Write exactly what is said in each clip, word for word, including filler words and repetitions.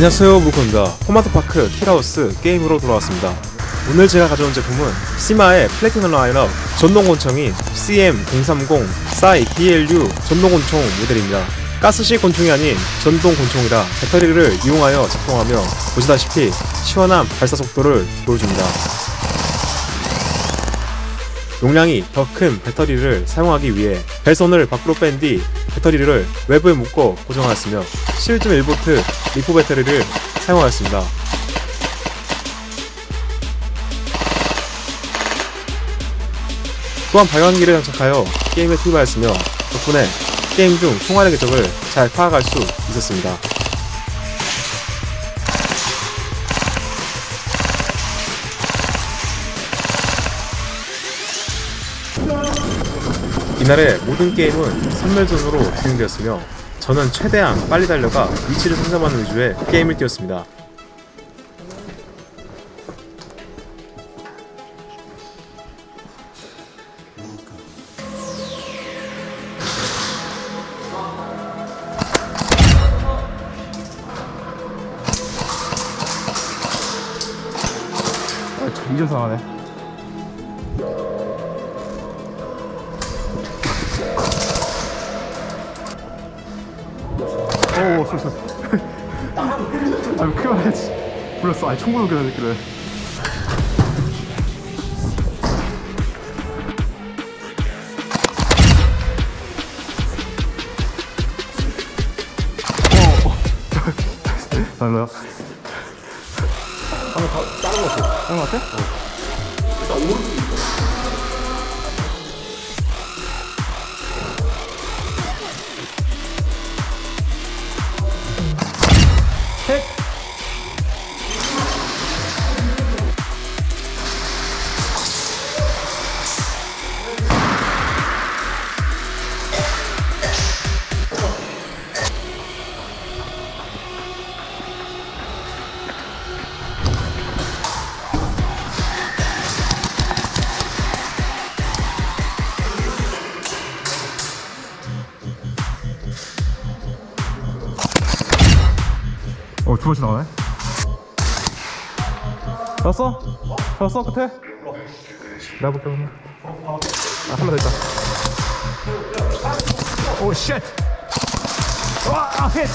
안녕하세요, 무코입니다. 포마토파크 킬하우스 게임으로 돌아왔습니다. 오늘 제가 가져온 제품은 시마의 플래티넘 라인업 전동곤충인 씨엠 공삼공 사이 비엘유 전동곤충 모델입니다. 가스식 곤충이 아닌 전동곤충이라 배터리를 이용하여 작동하며 보시다시피 시원한 발사 속도를 보여줍니다. 용량이 더 큰 배터리를 사용하기 위해 벨선을 밖으로 뺀 뒤 배터리를 외부에 묶어 고정하였으며 십일 점 일 볼트 리포 배터리를 사용하였습니다. 또한 발광기를 장착하여 게임에 투입하였으며 덕분에 게임 중 총알의 궤적을 잘 파악할 수 있었습니다. 이날의 모든 게임은 선멸전으로 진행되었으며 저는 최대한 빨리 달려가 위치를 선점하는 위주의 게임을 뛰었습니다. 이 점 상하네. 오, 쏘, 쏘. 아니, 크게 말해야지. 몰랐어. 아니, 총구를 그려야 돼, 어, 어. 달라요? 한번 다, 다른 거 같아. 다른 거 같아? 어. 일단 오른쪽 있어. 셋! 어, 두 번씩 나오네. 잡았어? 잡았어? 끝에? 내가 볼게, 그러면. 아, 한 번 더 있다. 오, 쉣! 와, 아, 힛!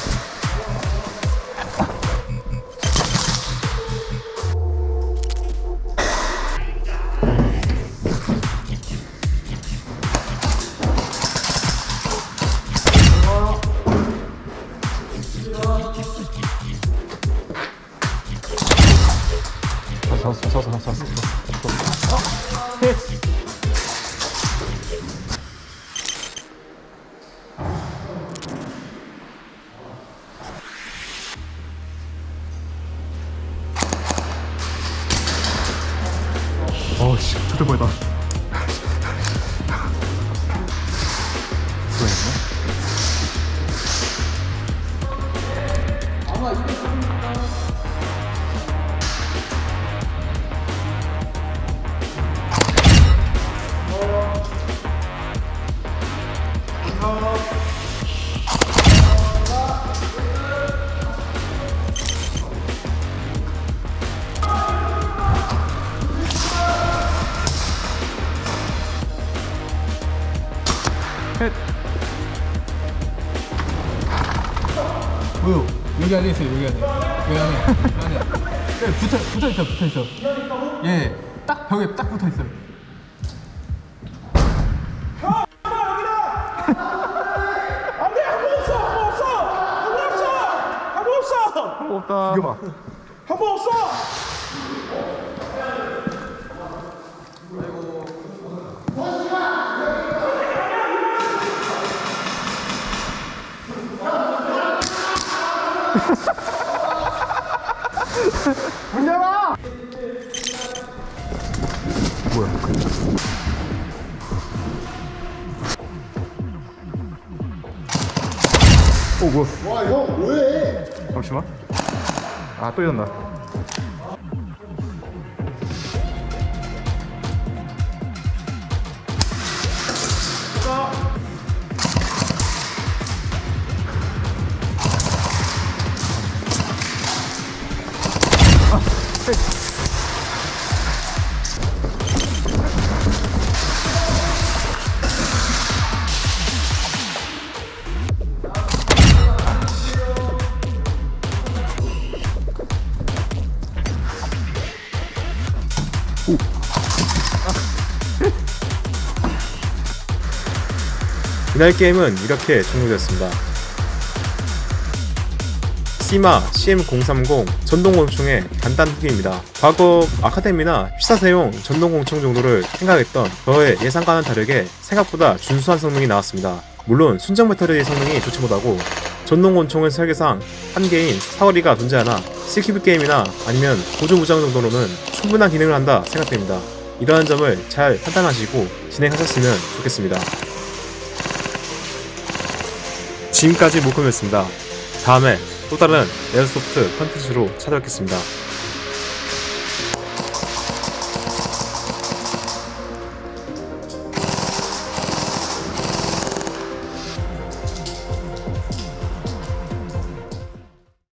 잡았어, 잡았어, 잡았어, 잡았어. 힛! 어우씨, 죽을 뻔했다. 헷! 뭐요? 여기 안에 있어요, 여기 안에. 여기 안에. 여기 안에. 네, 붙어, 붙어있어, 붙어있어. 예, 딱 벽에 딱 붙어있어요. 형! 여기다! 안 돼! 한 번 없어! 한 번 없어! 한 번 없어! 한 번 없어! 한 번 없다. 이거 봐. 한 번 없어! 문 열어! 뭐야? 오, 뭐야? 와, 형 뭐해? 잠시만. 아, 또 이런다. 이날 게임은 이렇게 종료되었습니다. 시마 씨엠 공삼공 전동권총의 간단 후기입니다. 과거 아카데미나 피사세용 전동권총 정도를 생각했던 저의 예상과는 다르게 생각보다 준수한 성능이 나왔습니다. 물론 순정 배터리의 성능이 좋지 못하고 전동권총의 설계상 한계인 사거리가 존재하나 스키브 게임이나 아니면 보조 무장 정도로는 충분한 기능을 한다 생각됩니다. 이러한 점을 잘 판단하시고 진행하셨으면 좋겠습니다. 지금까지 모컴이었습니다. 다음에 또 다른 에어소프트 컨텐츠로 찾아뵙겠습니다.